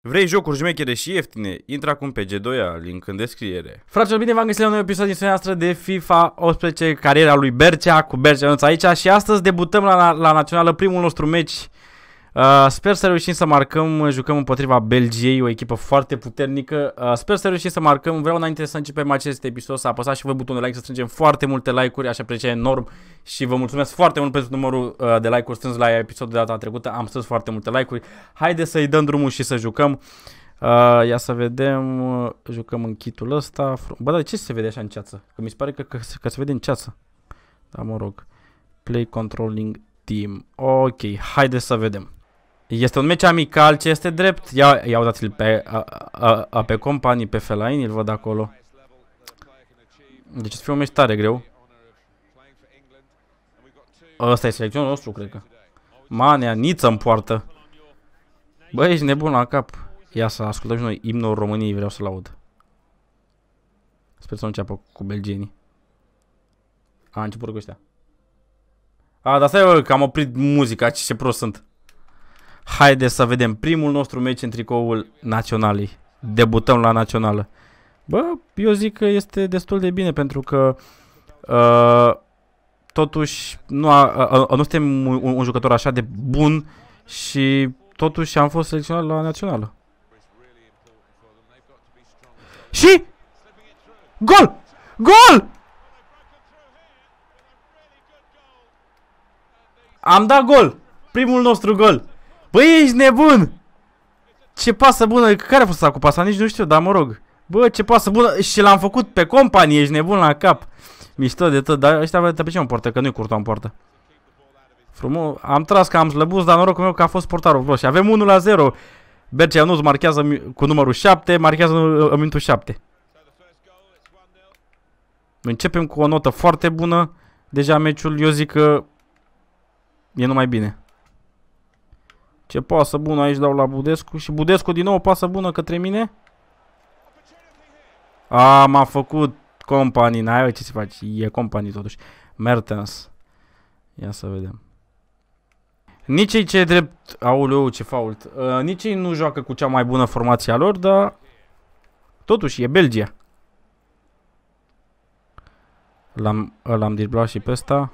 Vrei jocuri șmechere și ieftine? Intră acum pe G2A, link în descriere. Fraților, bine v-am găsit la un nou episod din seria noastră de FIFA 18, cariera lui Bercea, cu Bercea Ionuț aici. Și astăzi debutăm la Națională, primul nostru meci. Sper să reușim să marcăm, jucăm împotriva Belgiei, o echipă foarte puternică. Sper să reușim să marcăm. Vreau înainte să începem acest episod să apăsați și voi butonul de like, să strângem foarte multe like-uri, aș aprecia enorm. Și vă mulțumesc foarte mult pentru numărul de like-uri strâns la episodul de data trecută. Am strâns foarte multe like-uri. Haideți să-i dăm drumul și să jucăm. Ia să vedem, jucăm în kitul ăsta. Bă, dar de ce se vede așa în ceață? Că mi se pare că se vede în ceață. Da, mă rog. Play controlling team. Ok, haideți să vedem. Este un meci amical, ce este drept. Ia uitați-l pe companii, pe Fellaini, îl văd acolo. Deci să fie un meci tare greu. Ăsta e selecționul nostru, cred că. Manea, Niță în poartă. Bă, ești nebun la cap. Ia să ascultăm și noi imnul României, vreau să-l aud. Sper să nu înceapă cu belgienii. A început cu ăștia. Dar stai, că am oprit muzica, ce prost sunt. Haideți să vedem primul nostru meci în tricoul naționalei. Debutăm la națională. Bă, eu zic că este destul de bine pentru că totuși nu suntem un jucător așa de bun și totuși am fost selecționat la națională. Și gol! Gol! Am dat gol! Primul nostru gol! Băi, ești nebun! Ce pasă bună! Care a fost asta cu pasa? Nici nu știu, dar mă rog. Bă, ce pasă bună! Și l-am făcut pe companie, ești nebun la cap. Mișto de tot, dar ăștia pe ce mă poartă? Că nu-i Courtois în poartă. Frumos. Am tras că am slăbus, dar norocul meu că a fost portarul roșu. Avem 1-0. Bercea Ionuț marchează cu numărul 7, marchează în minutul 7. Începem cu o notă foarte bună. Deja meciul, eu zic că e numai bine. Ce pasă bună aici dau la Budescu. Și Budescu din nou o pasă bună către mine. M-a făcut companii. N-ai ce se face. E companii totuși. Mertens. Ia să vedem. Nici ei ce drept. Aoleu, ce fault. Nici ei nu joacă cu cea mai bună formație a lor, dar totuși e Belgia. L-am driblat și pe ăsta.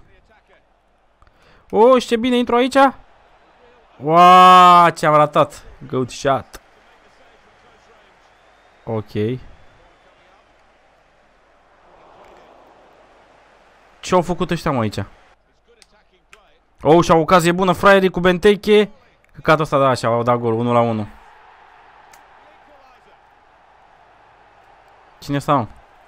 Ce bine intru aici. Wow, ce-am ratat. Good shot. Ok. Ce-au făcut ăștia mă aici? Și-au ocazie bună fraierii cu Benteke. Căcatul ăsta, da, și au dat gol, 1-1. Cine stau?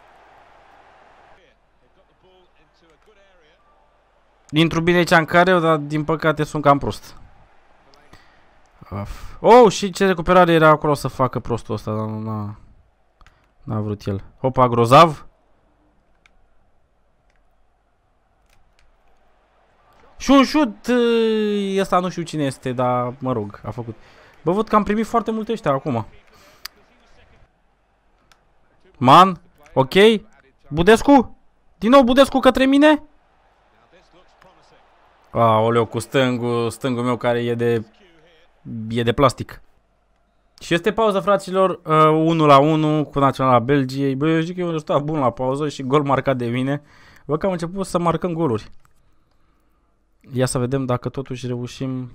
Intru bine aici în care, dar din păcate sunt cam prost. Și ce recuperare era acolo să facă prostul ăsta, dar n-a vrut el. Hopa, grozav. Și un șut, ăsta nu știu cine este, dar mă rog, a făcut. Bă, văd că am primit foarte multe ăștia acum. Man, ok. Budescu? Din nou Budescu către mine? Aoleu, cu stângul meu care e de plastic. Și este pauză, fraților, 1-1 cu Naționala Belgiei. Bă, eu zic că e un rezultat bun la pauză și gol marcat de mine. Bă, că am început să marcăm goluri. Ia să vedem dacă totuși reușim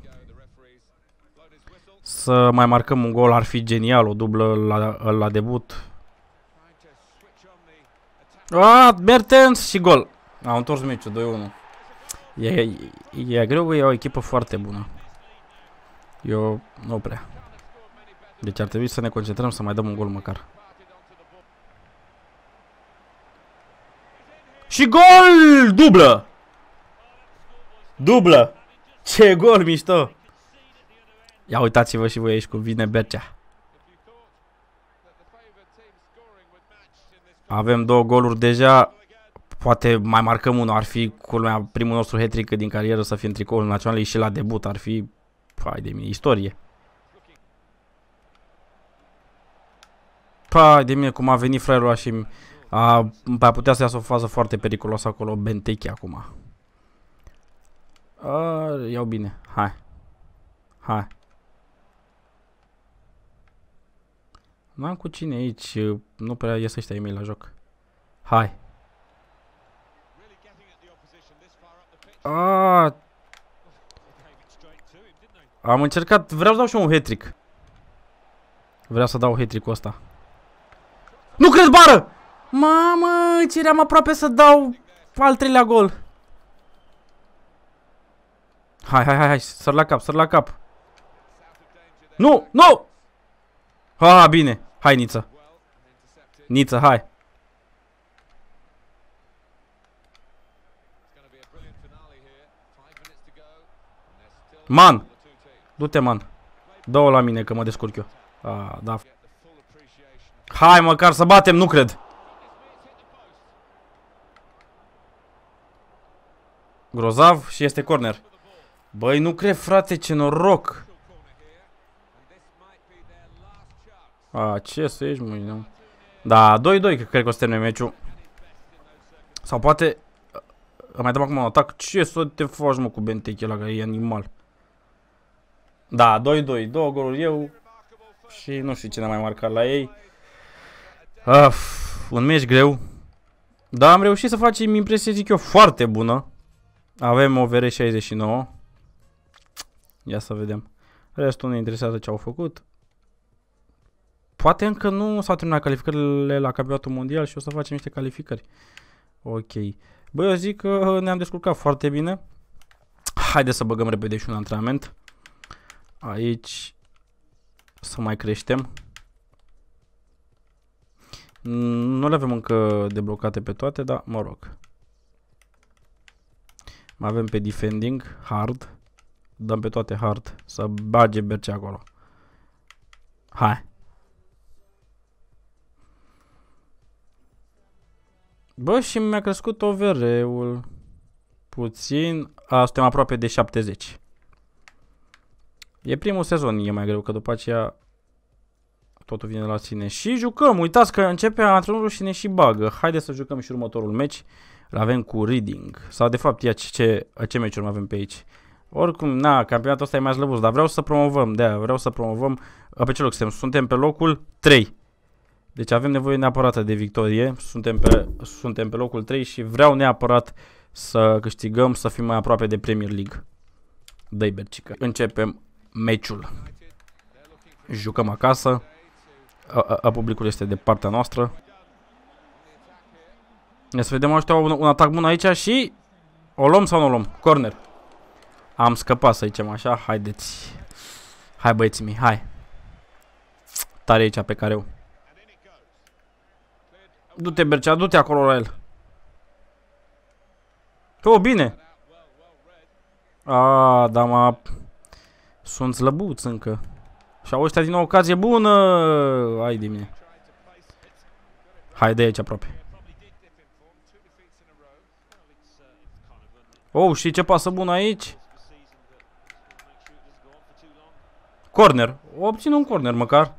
să mai marcăm un gol. Ar fi genial, o dublă la debut. Mertens și gol. Am întors meciul 2-1. E greu, e o echipă foarte bună. Eu nu prea. Deci ar trebui să ne concentrăm să mai dăm un gol măcar. Și gol! Dublă! Dublă! Ce gol mișto! Ia uitați-vă și voi aici cum vine Bercea. Avem 2 goluri deja. Poate mai marcăm unul. Ar fi culmea primul nostru hat-trick din carieră să fie în tricoul național și la debut. Ar fi, pai de mine, istorie. Pai de mine cum a venit fraierul ăla și a putea să iasă o fază foarte periculoasă acolo. Benteke acum. Iau bine. Hai. N-am cu cine aici. Nu prea ies ăștia ei mei la joc. Hai. Am încercat. Vreau să dau și eu un hat-trick. Vreau să dau hat-trick-ul ăsta. Nu crezi, bară! Mamă, ce eram aproape să dau al treilea gol. Hai, săr la cap. Nu, nu! Bine. Hai, Niță. Niță, hai. Man! Du-te, man. Dă-o la mine că mă descurc eu. Da. Hai, măcar să batem, nu cred. Grozav și este corner. Băi, nu cred, frate, ce noroc. Ce să ieși, mâine. Da, 2-2, cred că o să termine meciul. Sau poate mai dăm acum un atac. Ce să te faci, mă, cu Benteke ăla, că e animal. Da, 2-2, două goluri eu. Și nu știu cine a mai marcat la ei. Un meci greu. Dar am reușit să facem impresie, zic eu, foarte bună. Avem o VR 69. Ia să vedem. Restul nu interesează ce au făcut. Poate încă nu s-au terminat calificările la campionatul mondial și o să facem niște calificări. Ok. Băi, eu zic că ne-am descurcat foarte bine. Haideți să băgăm repede și un antrenament. Aici să mai creștem. Nu le avem încă deblocate pe toate, dar mă rog. Mai avem pe defending, hard. Dăm pe toate hard. Să bage Berce acolo. Hai. Bă, și mi-a crescut overall-ul. Puțin. Suntem aproape de 70. E primul sezon, e mai greu, că după aceea totul vine la sine. Și jucăm, uitați că începe antrenorul și ne și bagă. Haideți să jucăm și următorul meci. Îl avem cu Reading. Sau de fapt, ia ce meciuri mai avem pe aici. Oricum, campionatul ăsta e mai slăbuț, dar vreau să promovăm. De-aia vreau să promovăm. Pe ce loc suntem? Suntem pe locul 3. Deci avem nevoie neapărat de victorie. Suntem pe locul 3 și vreau neapărat să câștigăm, să fim mai aproape de Premier League. Dă-i Bercică. Începem meciul. Jucăm acasă. Publicul este de partea noastră. Ia să vedem, ăștia un atac bun aici și o luăm sau nu o luăm? Corner. Am scăpat, să zicem așa. Haideți. Hai, băieții mei, hai. Tare aici pe careu. Du-te, Bercea, du-te acolo la el. Bine. Da, sunt slăbuț încă. Și au ăștia din nou ocazie bună. Hai de mine. Hai de aici aproape. Și ce pasă bună aici. Corner. Obțin un corner măcar.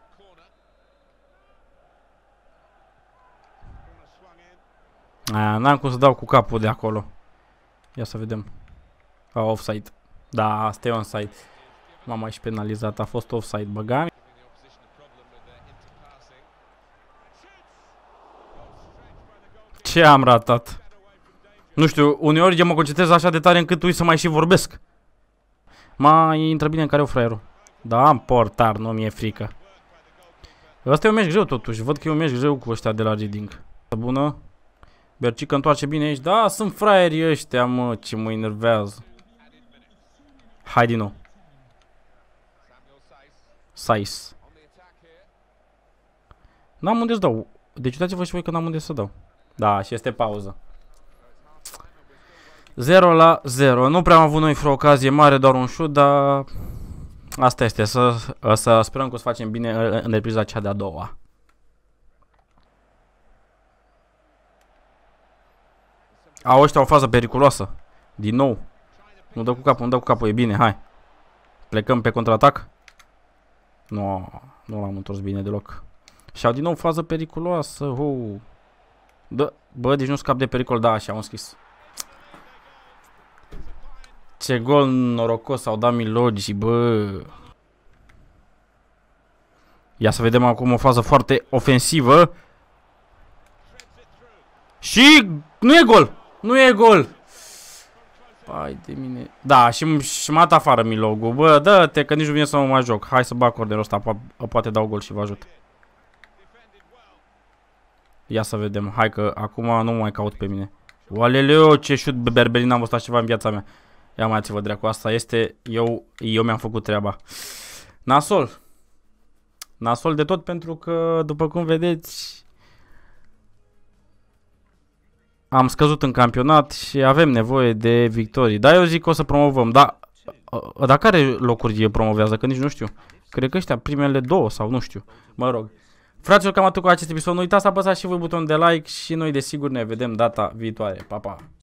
N-am cum să dau cu capul de acolo. Ia să vedem. Offside. Da, asta e onside. M-am mai și penalizat. A fost offside. Băgam. Ce am ratat? Nu știu, uneori eu mă concentrez așa de tare încât uit să mai și vorbesc. Intră bine în careu fraierul. Da, am portar, nu mi-e frică. Asta e un meci greu totuși. Văd că e un meci greu cu ăștia de la Reading. Bună. Bercică întoarce bine aici. Da, sunt fraierii ăștia, mă, ce mă enervează. Hai din nou. Sais. N-am unde să dau. Deci uitați-vă și voi că n-am unde să dau. Da, și este pauză. 0-0. Nu prea am avut noi vreo ocazie mare, doar un șut, dar asta este. Să sperăm că o să facem bine în repriza cea de-a doua. Ăștia au o fază periculoasă. Din nou. Nu dă cu capul, nu dă cu capul, e bine, hai. Plecăm pe contraatac. Nu l-am întors bine deloc. Și au din nou fază periculoasă. Bă, deci nu scap de pericol, da, așa am scris. Ce gol norocos au dat Milogi, bă. Ia să vedem acum o fază foarte ofensivă. Și nu e gol. Nu e gol. Hai de mine. Da, și m-a dat afară Milogu. Bă, dă-te că nici nu vine să mă mai joc. Hai să bag cornerul ăsta. Poate dau gol și vă ajut. Ia să vedem. Hai că acum nu mai caut pe mine. Oaleleo, ce șut berberin am văzut ceva în viața mea. Ia mai ați-vă dracu. Asta este. Eu mi-am făcut treaba. Nasol. Nasol de tot pentru că, după cum vedeți, am scăzut în campionat și avem nevoie de victorii. Da, eu zic că o să promovăm. Da, dar care locuri promovează? Că nici nu știu. Cred că ăștia primele două sau nu știu. Mă rog. Fraților, cam atât cu acest episod. Nu uitați să apăsați și voi butonul de like și noi desigur ne vedem data viitoare. Pa, pa!